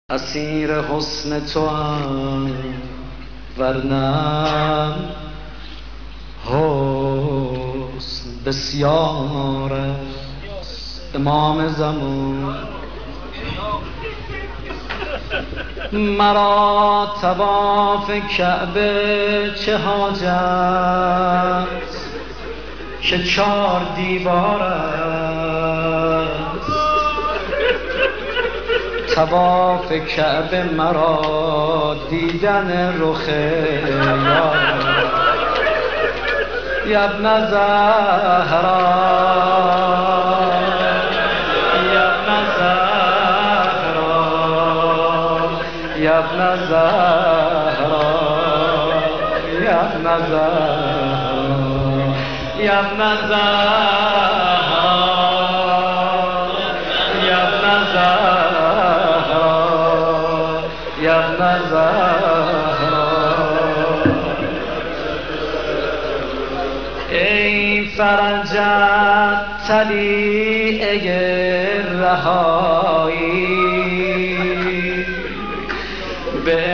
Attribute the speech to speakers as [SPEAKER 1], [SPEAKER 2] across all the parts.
[SPEAKER 1] اسیر حسن تو هم ورنه حسن بسیار است. امام زمان مرا طواف کعبه چه حاجت که 4 دیوار است. طواف کعبه مرا دیدن رخ یا ابن زهرا، یا ابن زهرا، یا ابن زهرا، یا ابن زهرا، یا ابن زهرا، یا ابن زهرا، یا ابن زهرا. ای فرنجت طلیعه رهایی، به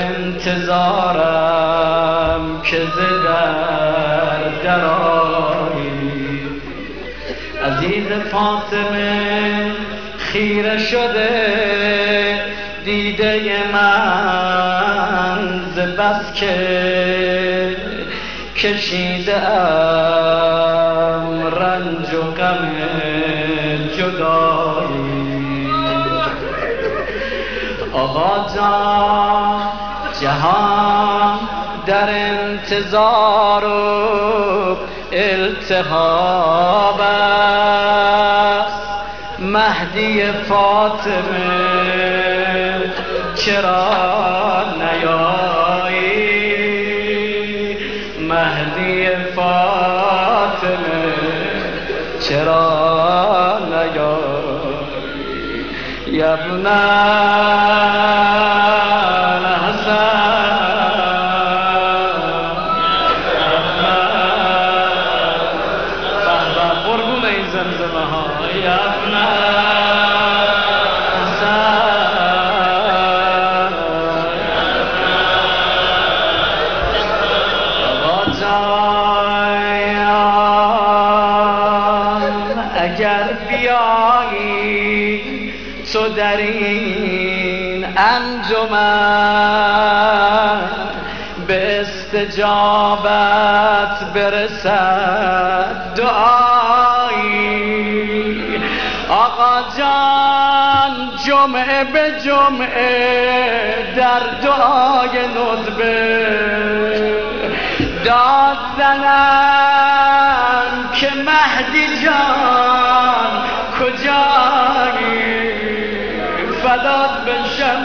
[SPEAKER 1] انتظارم که ز در آیی. عزیز فاطمه خیره شده دیده من ز بس که کشیدم رنج و غم جدایی. آقا جان جهان در انتظار و التهاب است. مهدی فاطمه چرا نیایی؟ مهدی فاطمه چرا نیایی؟ یا ابن اگر بیایی تو در این انجمن به استجابت برسد دعایی. آقا جان جمعه به جمعه در دعای ندبه داد زنم که مهدی جان کجایی؟ فدات بشم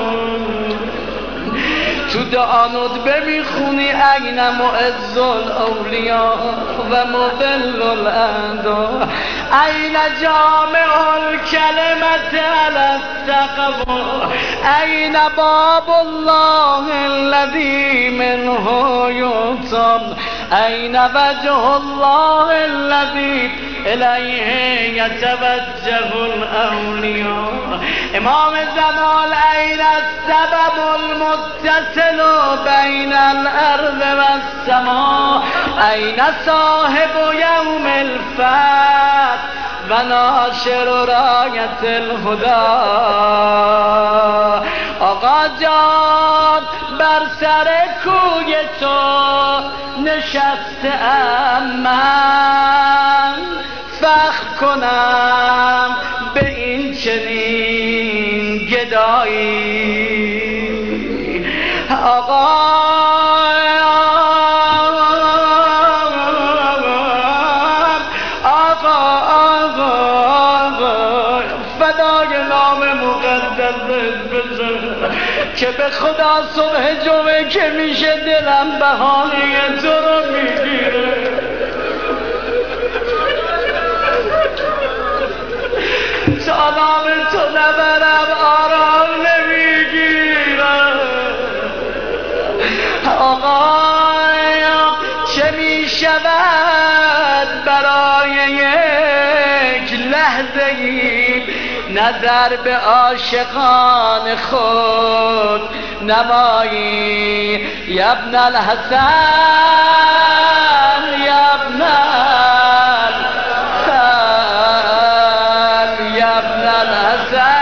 [SPEAKER 1] تو دعا ندبه میخونی این معز الاولیا و مضل الاعدا، این جامع الکلمة علی التقوی، این باب الله الذی منه یؤتم، این وجه الله الذی الیه یتوجه الاولیا. امام زمان این السبب المتصل بین الارض و السماء، این صاحب یوم الفتح و ناشر رایت الهدی. آقا جان بر سر کوی تو نشستم من، فخر کنم به این چنین گدایی. آقا فدای نام مقدست بزن که به خدا صبح جمعه که میشه دلم بهانه تو رو میگیره. تا نام تو نبرم آرام نمیگیرم. آقا چه میشود برای یک لحظه ای نظر به عاشقان خود نمایی یا ابن الحسن یا ابن الحسن یا ابن الحسن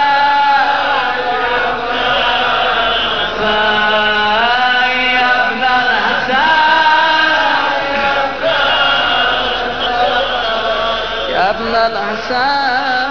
[SPEAKER 1] ابن الحسن